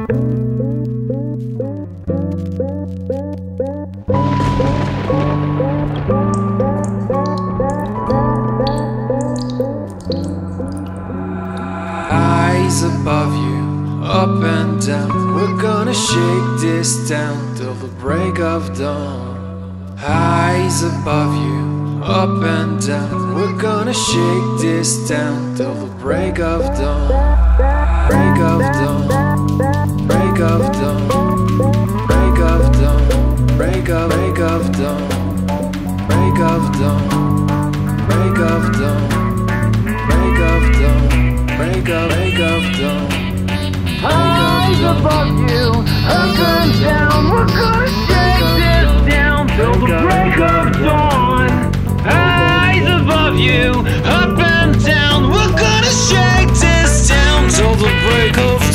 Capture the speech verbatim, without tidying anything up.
Eyes above you, up and down. We're gonna shake this town till the break of dawn. Eyes above you, up and down. We're gonna shake this town till the break of dawn. Break of dawn, break of dawn, break of dawn, break of break of dawn, break of dawn, break of dawn, break of dawn, break of break of dawn. Eyes above you, up and down. We're gonna shake this down till the break of dawn. Eyes above you, up and down. We're gonna shake this down till the break of